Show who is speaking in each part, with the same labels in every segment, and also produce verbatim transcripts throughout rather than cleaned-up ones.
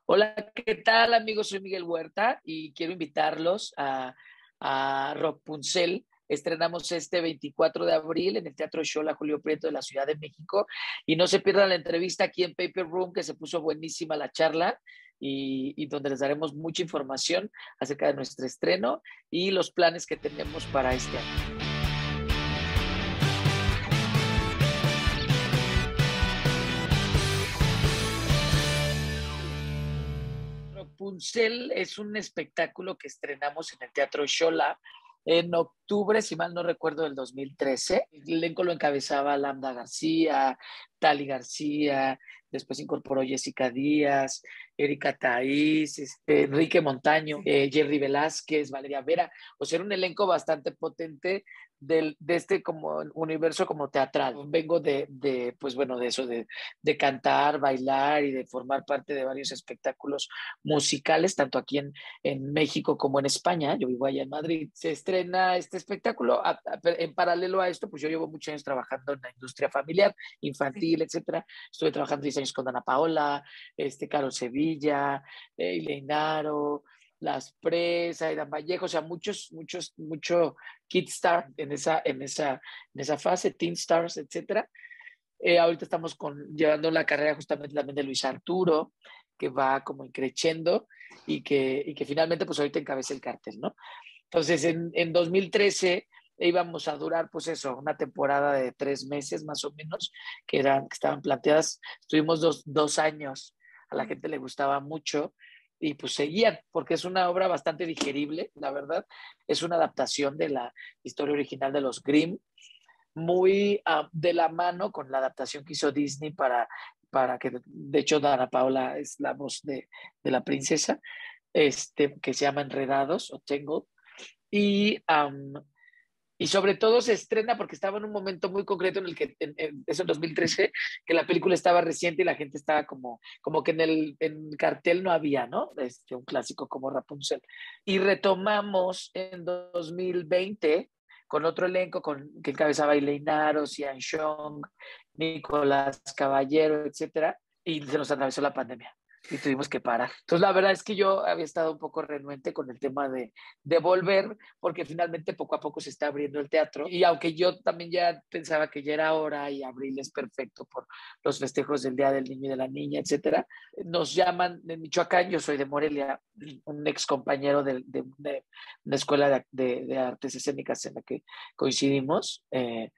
Speaker 1: Hola, ¿qué tal amigos? Soy Miguel Huerta y quiero invitarlos a, a Rapunzel. Estrenamos este veinticuatro de abril en el Teatro Xola Julio Prieto de la Ciudad de México y no se pierdan la entrevista aquí en Paper Room, que se puso buenísima la charla y, y donde les daremos mucha información acerca de nuestro estreno y los planes que tenemos para este año. Rapunzel es un espectáculo que estrenamos en el Teatro Xola en octubre, si mal no recuerdo, del dos mil trece. El elenco lo encabezaba Lambda García, Tali García, después incorporó Jessica Díaz, Erika Taiz, este, Enrique Montaño, eh, Jerry Velázquez, Valeria Vera. O sea, era un elenco bastante potente del, de este como universo como teatral. Vengo de, de pues bueno, de eso, de, de cantar, bailar y de formar parte de varios espectáculos musicales, tanto aquí en, en México como en España. Yo vivo allá en Madrid. Se estrena este espectáculo. A, a, en paralelo a esto, pues yo llevo muchos años trabajando en la industria familiar, infantil, etcétera. Estuve trabajando diez años con Dana Paola, este, Carol Sevilla, eh, Ileinaro, Las Presas, Aidan Vallejo, o sea, muchos, muchos, mucho Kid Star en esa, en esa, en esa fase, Teen Stars, etcétera. Eh, ahorita estamos con, llevando la carrera justamente también de Luis Arturo, que va como creciendo y que, y que finalmente pues ahorita encabeza el cartel, ¿no? Entonces en, en dos mil trece íbamos a durar pues eso, una temporada de tres meses más o menos, que, eran, que estaban planteadas, estuvimos dos, dos años, a la gente le gustaba mucho y pues seguían, porque es una obra bastante digerible, la verdad, es una adaptación de la historia original de los Grimm, muy uh, de la mano con la adaptación que hizo Disney para, para que, de hecho, Dana Paula es la voz de, de la princesa, este, que se llama Enredados o Tangled. Y, um, y sobre todo se estrena porque estaba en un momento muy concreto en el que, en, en, eso en dos mil trece, que la película estaba reciente y la gente estaba como, como que en el en cartel no había, ¿no? Este, un clásico como Rapunzel. Y retomamos en dos mil veinte con otro elenco con, que encabezaba Elaine Aro, Cian Chong, Nicolás Caballero, etcétera, y se nos atravesó la pandemia y tuvimos que parar. Entonces, la verdad es que yo había estado un poco renuente con el tema de, de volver, porque finalmente poco a poco se está abriendo el teatro. Y aunque yo también ya pensaba que ya era hora y abril es perfecto por los festejos del Día del Niño y de la Niña, etcétera, nos llaman en Michoacán, yo soy de Morelia, un ex compañero de, de, de una escuela de, de, de artes escénicas en la que coincidimos. Eh,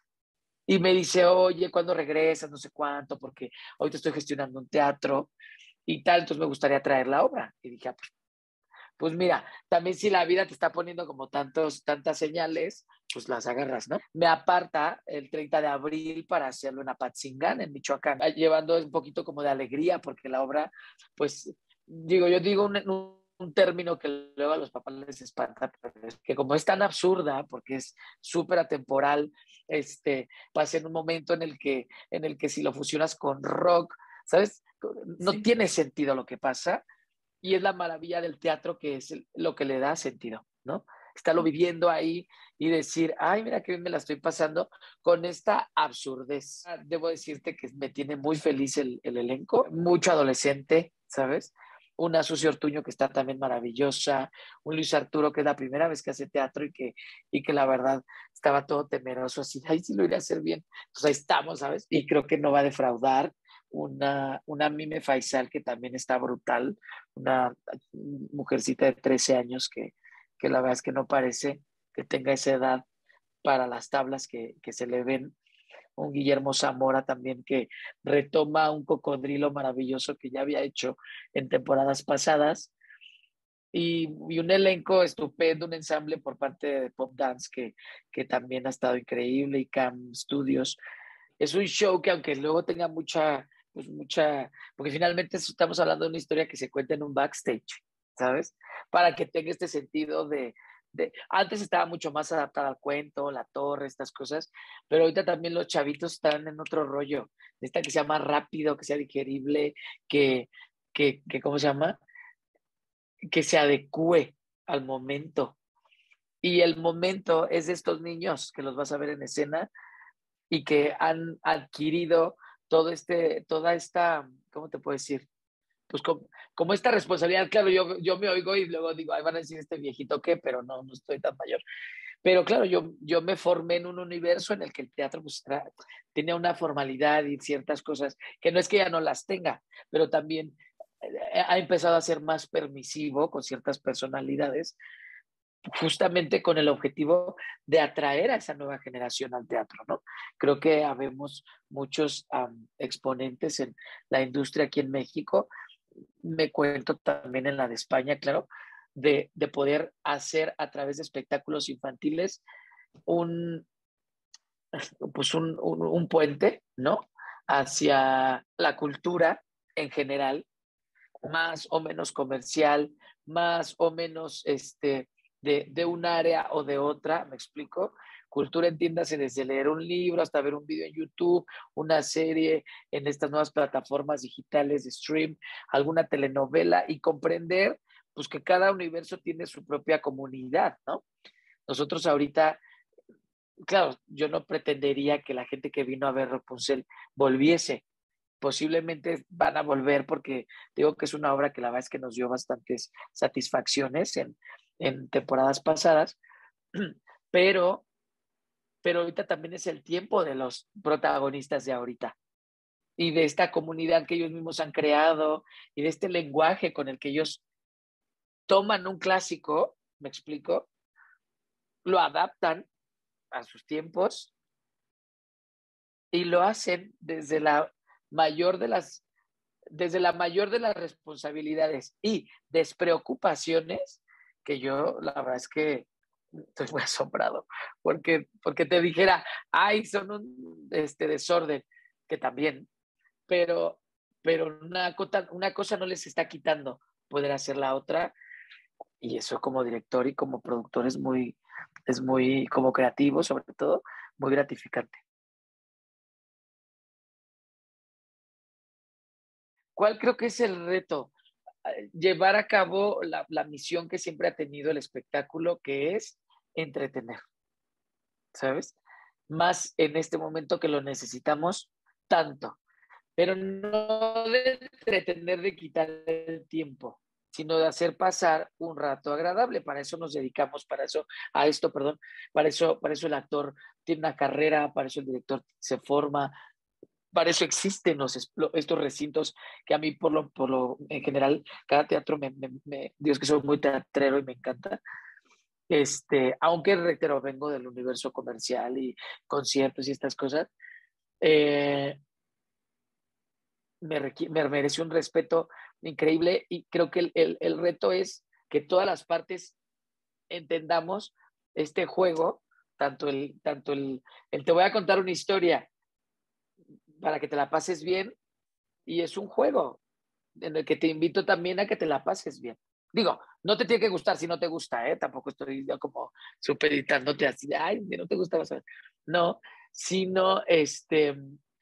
Speaker 1: y me dice, oye, ¿cuándo regresas? No sé cuánto, porque ahorita estoy gestionando un teatro y tal, entonces me gustaría traer la obra. Y dije, ah, pues, pues mira, también si la vida te está poniendo como tantos, tantas señales, pues las agarras, ¿no? Me aparta el treinta de abril para hacerlo en Apatzingán, en Michoacán, llevando un poquito como de alegría, porque la obra, pues, digo, yo digo un, un, un término que luego a los papás les espanta, pero es que como es tan absurda, porque es súper atemporal, este, pasa en un momento en el que, en el que si lo fusionas con rock, ¿sabes? No sí. Tiene sentido lo que pasa y es la maravilla del teatro que es lo que le da sentido, ¿no? Estarlo viviendo ahí y decir, ay, mira qué bien me la estoy pasando con esta absurdez. Debo decirte que me tiene muy feliz el, el elenco, mucho adolescente, ¿sabes? Una Susi Ortuño que está también maravillosa, un Luis Arturo que es la primera vez que hace teatro y que, y que la verdad estaba todo temeroso, así, ay, sí lo iré a hacer bien. Entonces ahí estamos, ¿sabes? Y creo que no va a defraudar. Una, una Mime Faisal que también está brutal, una mujercita de trece años que, que la verdad es que no parece que tenga esa edad para las tablas que, que se le ven. Un Guillermo Zamora también que retoma un cocodrilo maravilloso que ya había hecho en temporadas pasadas. Y, y un elenco estupendo, un ensamble por parte de Pop Dance que, que también ha estado increíble y Cam Studios. Es un show que aunque luego tenga mucha, pues mucha, porque finalmente estamos hablando de una historia que se cuenta en un backstage, ¿sabes? Para que tenga este sentido de, de, antes estaba mucho más adaptada al cuento, la torre, estas cosas, pero ahorita también los chavitos están en otro rollo, esta que sea más rápido, que sea digerible, que, que, que ¿cómo se llama? Que se adecue al momento. Y el momento es de estos niños que los vas a ver en escena y que han adquirido todo este, toda esta, ¿cómo te puedo decir? pues como, como esta responsabilidad, claro, yo, yo me oigo y luego digo, ay, van a decir este viejito qué, pero no, no estoy tan mayor. Pero claro, yo, yo me formé en un universo en el que el teatro pues, era, tenía una formalidad y ciertas cosas que no es que ya no las tenga, pero también eh, ha empezado a ser más permisivo con ciertas personalidades, justamente con el objetivo de atraer a esa nueva generación al teatro, ¿no? Creo que habemos muchos um, exponentes en la industria aquí en México, me cuento también en la de España, claro, de, de poder hacer a través de espectáculos infantiles un, pues un, un, un puente, ¿no? Hacia la cultura en general, más o menos comercial, más o menos este, de, de un área o de otra, ¿me explico? Cultura entiéndase desde leer un libro hasta ver un video en YouTube, una serie en estas nuevas plataformas digitales de stream, alguna telenovela y comprender pues que cada universo tiene su propia comunidad, ¿no? Nosotros ahorita, claro, yo no pretendería que la gente que vino a ver Rapunzel volviese, posiblemente van a volver porque digo que es una obra que la verdad es que nos dio bastantes satisfacciones en, en temporadas pasadas, pero, pero ahorita también es el tiempo de los protagonistas de ahorita y de esta comunidad que ellos mismos han creado y de este lenguaje con el que ellos toman un clásico, me explico, lo adaptan a sus tiempos y lo hacen desde la mayor de las desde la mayor de las responsabilidades y despreocupaciones, que yo la verdad es que estoy muy asombrado, porque, porque te dijera, ay, son un este, desorden, que también, pero, pero una, cota, una cosa no les está quitando poder hacer la otra, y eso como director y como productor es muy, es muy, como creativo sobre todo, muy gratificante. ¿Cuál creo que es el reto? Llevar a cabo la, la misión que siempre ha tenido el espectáculo, que es entretener, ¿sabes? Más en este momento que lo necesitamos tanto, pero no de entretener, de quitar el tiempo, sino de hacer pasar un rato agradable. Para eso nos dedicamos, para eso, a esto, perdón, para eso, para eso el actor tiene una carrera, para eso el director se forma, para eso existen los, estos recintos que a mí por lo, por lo en general, cada teatro me, me, me Dios que soy muy teatrero y me encanta. Este, aunque reitero, vengo del universo comercial y conciertos y estas cosas, eh, me, me, merece un respeto increíble y creo que el, el, el reto es que todas las partes entendamos este juego, tanto el, tanto el, el te voy a contar una historia para que te la pases bien, y es un juego en el que te invito también a que te la pases bien. Digo, no te tiene que gustar si no te gusta, ¿eh? Tampoco estoy yo como supeditándote así de, ay, si no te gusta, vas a ver. No, sino, este,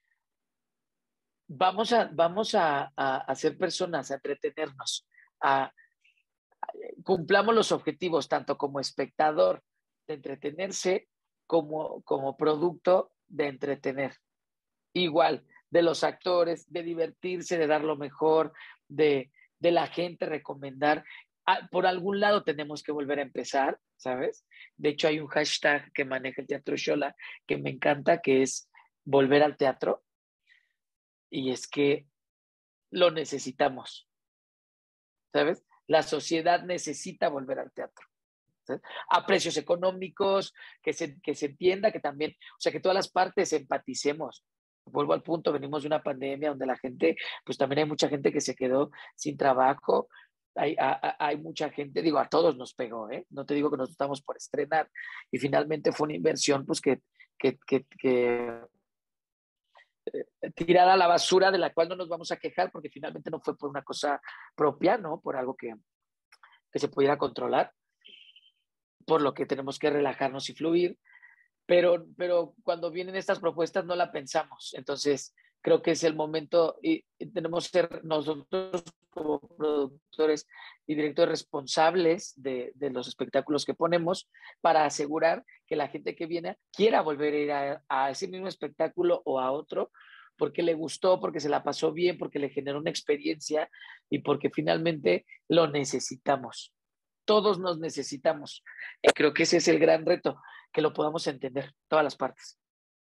Speaker 1: vamos a, vamos a, a, a ser personas, a entretenernos, a, a, cumplamos los objetivos, tanto como espectador de entretenerse, como, como producto de entretener. Igual, de los actores, de divertirse, de dar lo mejor, de, de la gente recomendar. Ah, por algún lado tenemos que volver a empezar, ¿sabes? De hecho, hay un hashtag que maneja el Teatro Xola que me encanta, que es volver al teatro, y es que lo necesitamos, ¿sabes? La sociedad necesita volver al teatro. ¿Sabes? A precios económicos, que se, que se entienda que también, o sea, que todas las partes empaticemos. Vuelvo al punto, venimos de una pandemia donde la gente, pues también hay mucha gente que se quedó sin trabajo, hay, a, hay mucha gente, digo, a todos nos pegó, ¿eh? No te digo que nos estamos por estrenar, y finalmente fue una inversión, pues que, que, que, que eh, tirada a la basura, de la cual no nos vamos a quejar, porque finalmente no fue por una cosa propia, ¿no? Por algo que, que se pudiera controlar, por lo que tenemos que relajarnos y fluir, pero, pero cuando vienen estas propuestas no la pensamos. Entonces, creo que es el momento y, y tenemos que ser nosotros como productores y directores responsables de, de, los espectáculos que ponemos para asegurar que la gente que viene quiera volver a ir a, a ese mismo espectáculo o a otro, porque le gustó, porque se la pasó bien, porque le generó una experiencia y porque finalmente lo necesitamos. Todos nos necesitamos. Y creo que ese es el gran reto, que lo podamos entender, todas las partes.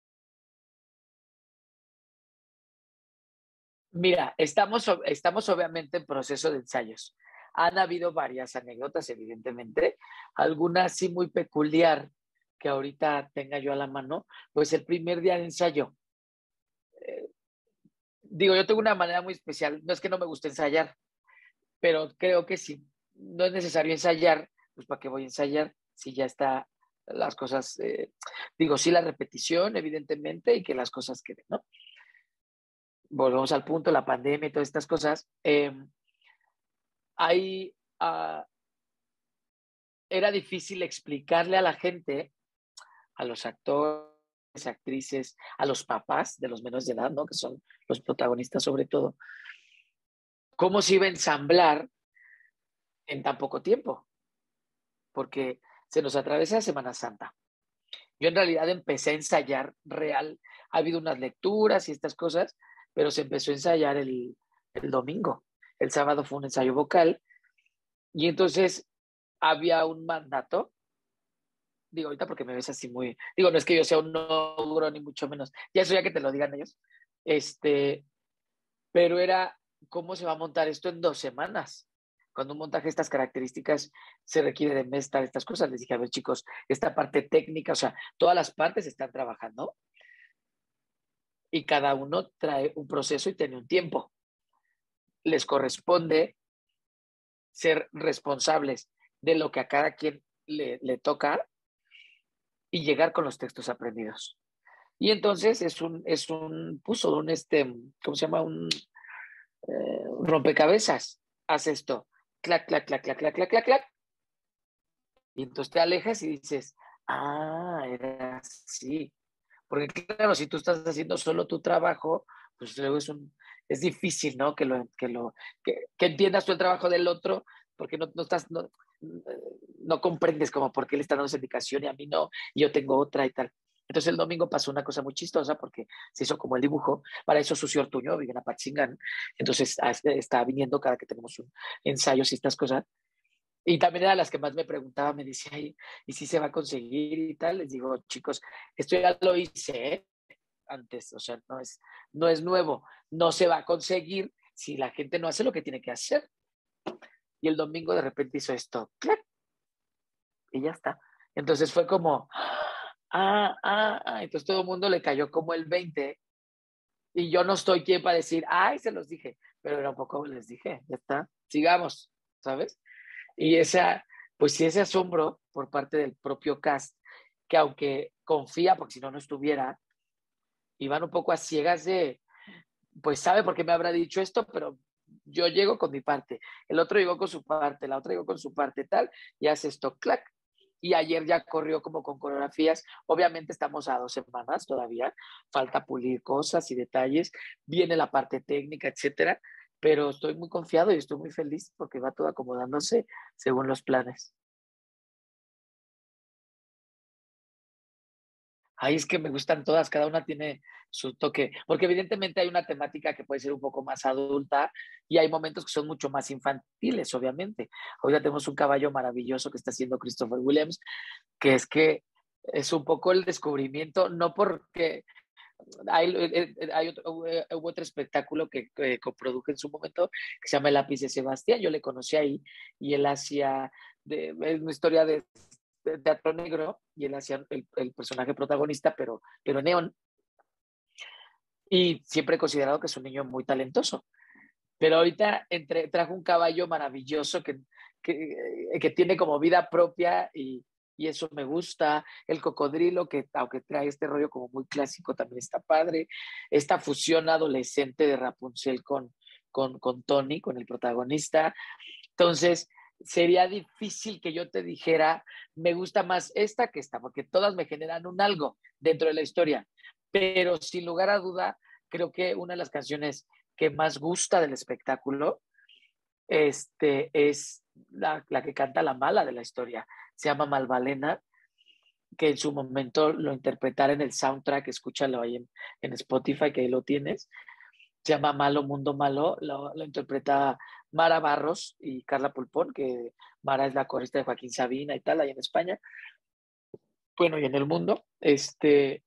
Speaker 1: Mira, estamos, estamos obviamente en proceso de ensayos. Han habido varias anécdotas, evidentemente, algunas sí muy peculiar que ahorita tenga yo a la mano, pues el primer día de ensayo. Eh, digo, yo tengo una manera muy especial, no es que no me guste ensayar, pero creo que si no es necesario ensayar, pues ¿para qué voy a ensayar si ya está las cosas? Eh, digo, sí la repetición, evidentemente, y que las cosas queden, ¿no? Volvemos al punto, la pandemia y todas estas cosas. Eh, ahí uh, era difícil explicarle a la gente, a los actores, actrices, a los papás de los menores de edad, ¿no? Que son los protagonistas sobre todo, cómo se iba a ensamblar en tan poco tiempo, porque se nos atraviesa Semana Santa. Yo en realidad empecé a ensayar real, ha habido unas lecturas y estas cosas, pero se empezó a ensayar el, el domingo. El sábado fue un ensayo vocal y entonces había un mandato. Digo, ahorita porque me ves así muy, digo, no es que yo sea un ogro ni mucho menos, ya eso ya que te lo digan ellos, este, pero era cómo se va a montar esto en dos semanas. Cuando un montaje de estas características se requiere de mestar estas cosas, les dije, a ver chicos, esta parte técnica, o sea, todas las partes están trabajando y cada uno trae un proceso y tiene un tiempo. Les corresponde ser responsables de lo que a cada quien le, le toca y llegar con los textos aprendidos. Y entonces es un, es un puso un, este, ¿cómo se llama? Un eh, rompecabezas. Haz esto, clac, clac, clac, clac, clac, clac, clac, clac. Y entonces te alejas y dices, ah, era así. Porque claro, si tú estás haciendo solo tu trabajo, pues luego es un, es difícil, ¿no? Que lo, que lo, que, que entiendas tú el trabajo del otro, porque no, no estás, no, no comprendes como por qué le están dando esa indicación y a mí no, y yo tengo otra y tal. Entonces el domingo pasó una cosa muy chistosa porque se hizo como el dibujo, para eso Sucio Ortuño vive en Apatzingán, entonces está viniendo cada que tenemos un ensayo y estas cosas, y también era las que más me preguntaba, me decía, ¿y, ¿y si se va a conseguir y tal? Les digo, chicos, esto ya lo hice ¿eh? antes, o sea, no es, no es nuevo, no se va a conseguir si la gente no hace lo que tiene que hacer. Y el domingo de repente hizo esto, ¡clac! Y ya está. Entonces fue como, ah, ah, ah, entonces todo el mundo le cayó como el veinte y yo no estoy quien para decir, ay, se los dije, pero era un poco les dije, ya está, sigamos, ¿sabes? Y esa, pues sí, ese asombro por parte del propio cast, que aunque confía, porque si no, no estuviera, iban un poco a ciegas de, pues sabe por qué me habrá dicho esto, pero yo llego con mi parte, el otro llegó con su parte, la otra llegó con su parte, tal, y hace esto, clac. Y ayer ya corrió como con coreografías. Obviamente estamos a dos semanas todavía, falta pulir cosas y detalles, viene la parte técnica, etcétera, pero estoy muy confiado y estoy muy feliz porque va todo acomodándose según los planes. Ahí es que me gustan todas, cada una tiene su toque, porque evidentemente hay una temática que puede ser un poco más adulta y hay momentos que son mucho más infantiles, obviamente. Ahorita tenemos un caballo maravilloso que está haciendo Christopher Williams, que es que es un poco el descubrimiento, no porque hay, eh, eh, hay otro, eh, hubo otro espectáculo que, que coproduje en su momento que se llama El lápiz de Sebastián, yo le conocí ahí y él hacía de, una historia de, de teatro negro y él hacía el, el personaje protagonista, pero, pero neón, y siempre he considerado que es un niño muy talentoso. Pero ahorita entre, trajo un caballo maravilloso que, que, que tiene como vida propia y, y eso me gusta. El cocodrilo, que aunque trae este rollo como muy clásico, también está padre. Esta fusión adolescente de Rapunzel con, con, con Tony, con el protagonista. Entonces, sería difícil que yo te dijera, me gusta más esta que esta, porque todas me generan un algo dentro de la historia. Pero sin lugar a duda, creo que una de las canciones que más gusta del espectáculo este, es la, la que canta la mala de la historia. Se llama Malvalena que en su momento lo interpretara en el soundtrack, escúchalo ahí en, en Spotify, que ahí lo tienes. Se llama Malo, Mundo Malo, lo, lo interpreta Mara Barros y Carla Pulpón, que Mara es la corista de Joaquín Sabina y tal, ahí en España, bueno, y en el mundo, este,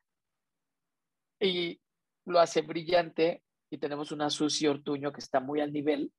Speaker 1: y lo hace brillante, y tenemos una Susi Ortuño que está muy al nivel,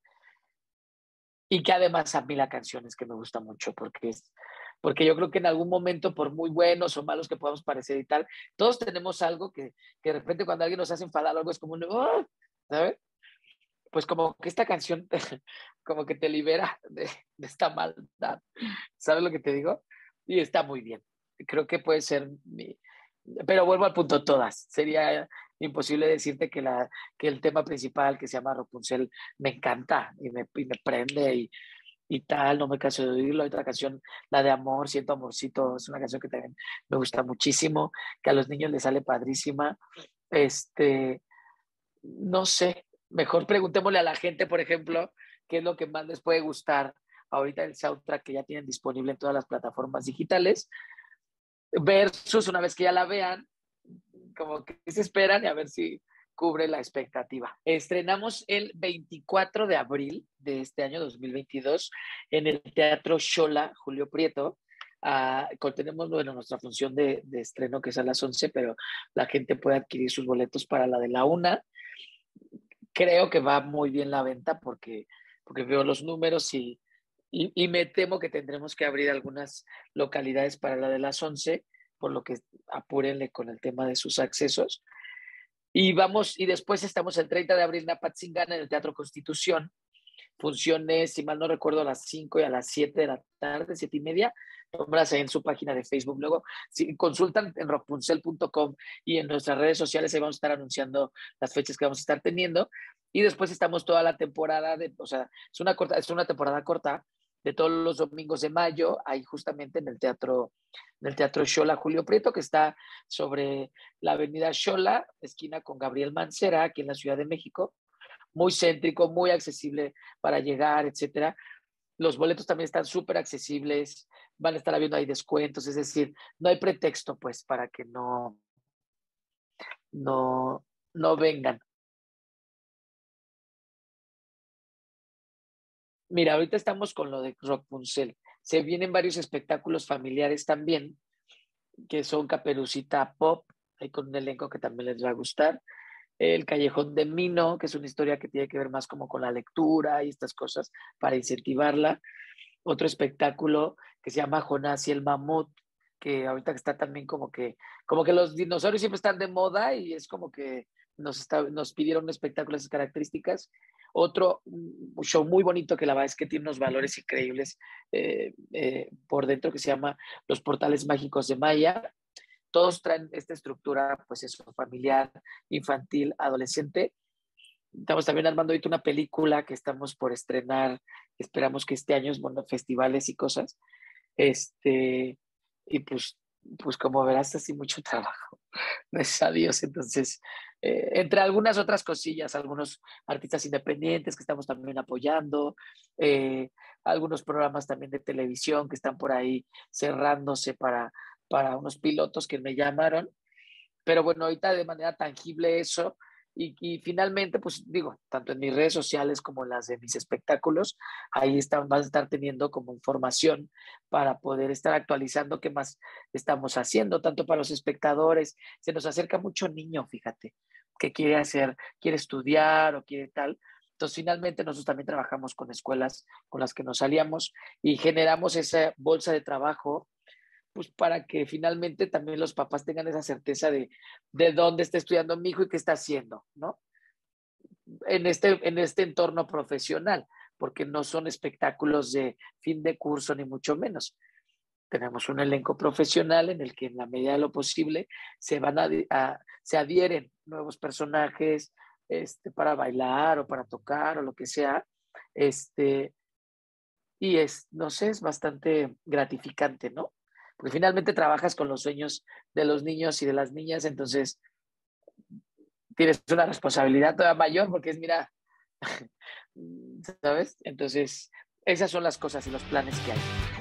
Speaker 1: y que además a mí la canción es que me gusta mucho, porque es, porque yo creo que en algún momento, por muy buenos o malos que podamos parecer y tal, todos tenemos algo que, que de repente cuando alguien nos hace enfadar algo es como un, ¡oh! ¿Sabes? Pues como que esta canción te, como que te libera de, de esta maldad. ¿Sabes lo que te digo? Y está muy bien. Creo que puede ser mi... Pero vuelvo al punto, todas. Sería imposible decirte que, la, que el tema principal, que se llama Rapunzel, me encanta y me, y me prende y, y tal, no me canso de oírlo. Hay otra canción, la de Amor, Siento Amorcito, es una canción que también me gusta muchísimo, que a los niños les sale padrísima. Este, no sé, mejor preguntémosle a la gente, por ejemplo, qué es lo que más les puede gustar ahorita el soundtrack que ya tienen disponible en todas las plataformas digitales, versus una vez que ya la vean, como que se esperan y a ver si cubre la expectativa. Estrenamos el veinticuatro de abril de este año dos mil veintidós en el Teatro Xola, Julio Prieto. Uh, tenemos bueno, nuestra función de, de estreno que es a las once, pero la gente puede adquirir sus boletos para la de la una. Creo que va muy bien la venta porque, porque veo los números y, y, y me temo que tendremos que abrir algunas localidades para la de las once, por lo que apúrenle con el tema de sus accesos. Y vamos, y después estamos el treinta de abril en Apatzingán, en el Teatro Constitución. Funciones, si mal no recuerdo, a las cinco y a las siete de la tarde, siete y media. Nombras ahí en su página de Facebook. Luego, si consultan en rapunzel punto com y en nuestras redes sociales, ahí vamos a estar anunciando las fechas que vamos a estar teniendo. Y después estamos toda la temporada, de, o sea, es una, corta, es una temporada corta de todos los domingos de mayo, ahí justamente en el Teatro, en el Teatro Xola Julio Prieto, que está sobre la avenida Xola, esquina con Gabriel Mancera, aquí en la Ciudad de México. Muy céntrico, muy accesible para llegar, etcétera. Los boletos también están súper accesibles, van a estar habiendo ahí descuentos, es decir, no hay pretexto pues para que no, no, no vengan. Mira, ahorita estamos con lo de Rapunzel. Se vienen varios espectáculos familiares también, que son Caperucita Pop, hay con un elenco que también les va a gustar. El Callejón de Mino, que es una historia que tiene que ver más como con la lectura y estas cosas para incentivarla. Otro espectáculo que se llama Jonás y el Mamut, que ahorita está también como que, como que los dinosaurios siempre están de moda y es como que nos, está, nos pidieron un espectáculo de esas características. Otro un show muy bonito que la verdad es que tiene unos valores increíbles eh, eh, por dentro, que se llama Los Portales Mágicos de Maya. Todos traen esta estructura, pues eso, familiar, infantil, adolescente. Estamos también armando ahorita una película que estamos por estrenar, esperamos que este año, bueno, festivales y cosas. Este, y pues, pues como verás, así mucho trabajo, gracias a Dios. Entonces, eh, entre algunas otras cosillas, algunos artistas independientes que estamos también apoyando, eh, algunos programas también de televisión que están por ahí cerrándose para, para unos pilotos que me llamaron. Pero bueno, ahorita de manera tangible eso. Y, y finalmente, pues digo, tanto en mis redes sociales como en las de mis espectáculos, ahí están, vas a estar teniendo como información para poder estar actualizando qué más estamos haciendo, tanto para los espectadores. Se nos acerca mucho niño, fíjate, que quiere hacer, quiere estudiar o quiere tal. Entonces, finalmente, nosotros también trabajamos con escuelas con las que nos salíamos y generamos esa bolsa de trabajo, pues para que finalmente también los papás tengan esa certeza de, de dónde está estudiando mi hijo y qué está haciendo, ¿no? En este, en este entorno profesional, porque no son espectáculos de fin de curso ni mucho menos. Tenemos un elenco profesional en el que en la medida de lo posible se van a, a se adhieren nuevos personajes este, para bailar o para tocar o lo que sea. Este, y es, no sé, es bastante gratificante, ¿no? Porque finalmente trabajas con los sueños de los niños y de las niñas, entonces tienes una responsabilidad todavía mayor porque es, mira, ¿sabes? Entonces, esas son las cosas y los planes que hay.